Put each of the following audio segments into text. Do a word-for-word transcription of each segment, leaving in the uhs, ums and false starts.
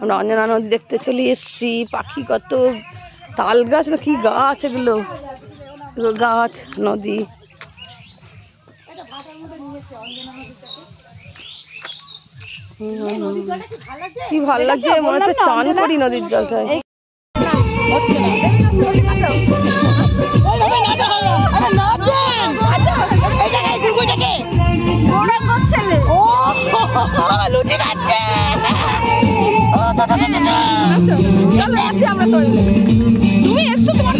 আমরা অঞ্জনা নদী দেখতে চলে এসেছি। পাখি কত, তাল গাছ না কি গাছ এগুলো, গাছ নদী। কি ভালো লাগছে, মনে হচ্ছে চান করি নদীর জলটায়। তুমি এসছো তোমার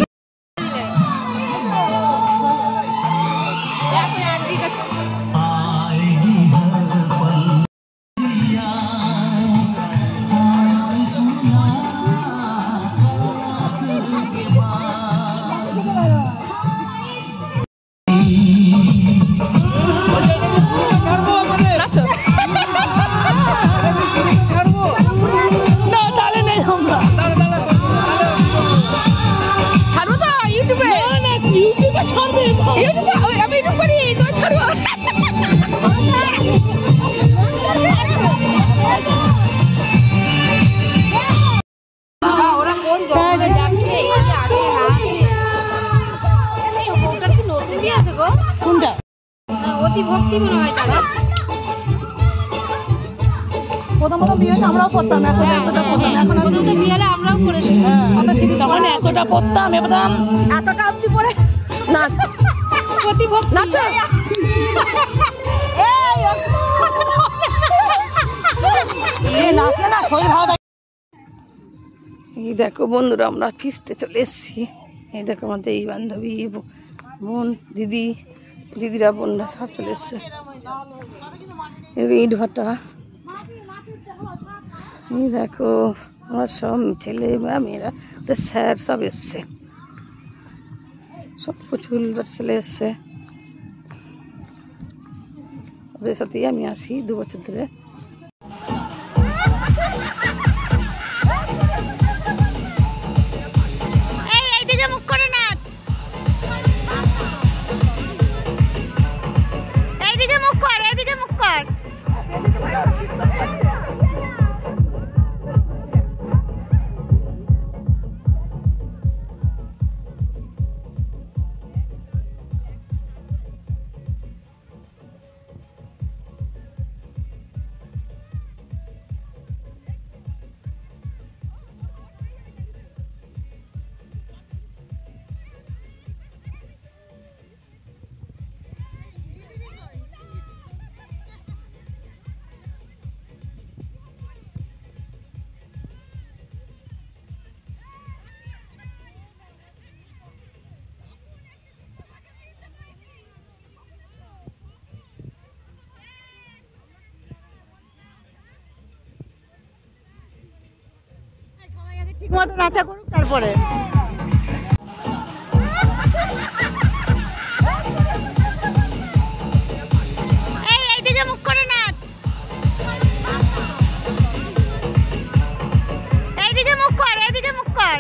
ভক্তি মনে হয় তারা প্রথম প্রথম বিয়ে আমরাও পড়তাম, প্রথম তো বিয়ে হলে আমরাও পড়েছি, তখন এতটা পড়তাম, এবার এতটা অব্দি পড়ে না প্রতি ভক্তি নাচ। এই দেখো বন্ধুরা, আমরা ফিস্টে চলে এসেছি। এই দেখো আমাদের এই বান্ধবী, বোন, দিদি, দিদিরা বোনরা সব চলে এসছে। ইট ভাটা, এই দেখো আমার সব ছেলে মেয়েরা, ওদের স্যার সব এসছে, সব প্রচুর ছেলে এসছে। ওদের সাথেই আমি আসি দু বছর ধরে। ঠিক মতো নাচা করুক তারপরে। এই এইদিকে মুখ করে নাচ, এইদিকে মুখ কর, এইদিকে মুখ কর।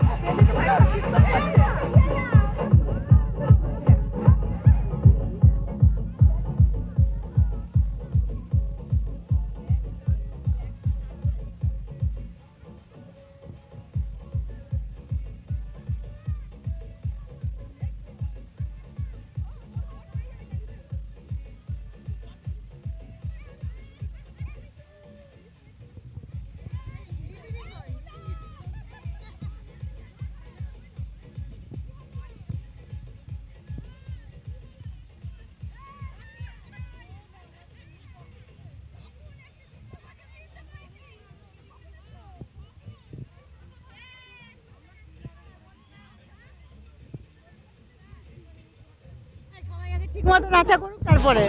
ঠিক মতো নাচা করুক তারপরে।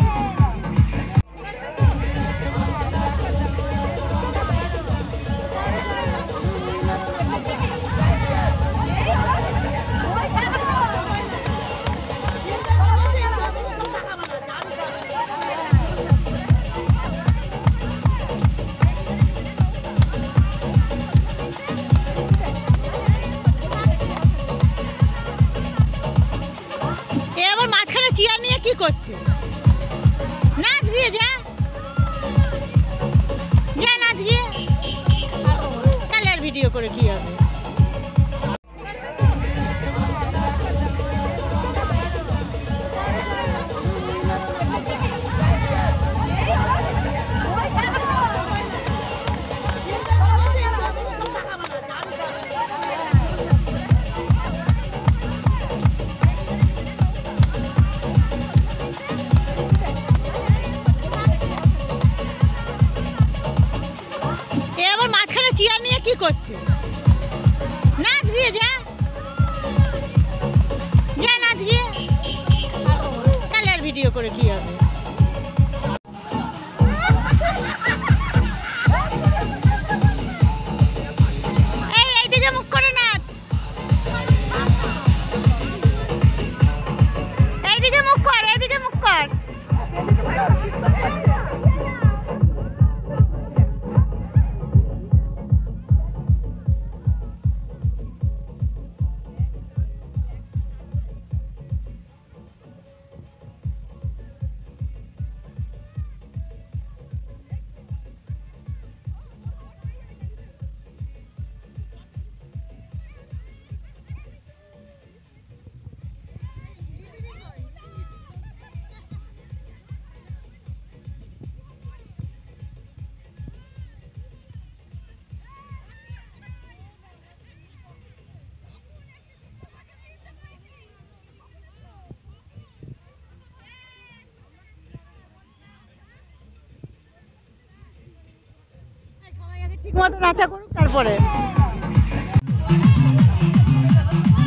চেয়ার নিয়ে কি করছে? নাচ গিয়ে যা, যা নাচ গিয়ে। ভিডিও করে কি হবে? মাঝখানে চেয়ার নিয়ে কি করছে? নাচ গিয়ে যা যা নাচ গিয়ে, তাহলে আর ভিডিও করে কি হবে? এই এইদিকে মুখ করে নাচ, এইদিকে মুখ কর, এইদিকে মুখ কর। ঠিক মতো নাচা করুক তারপরে।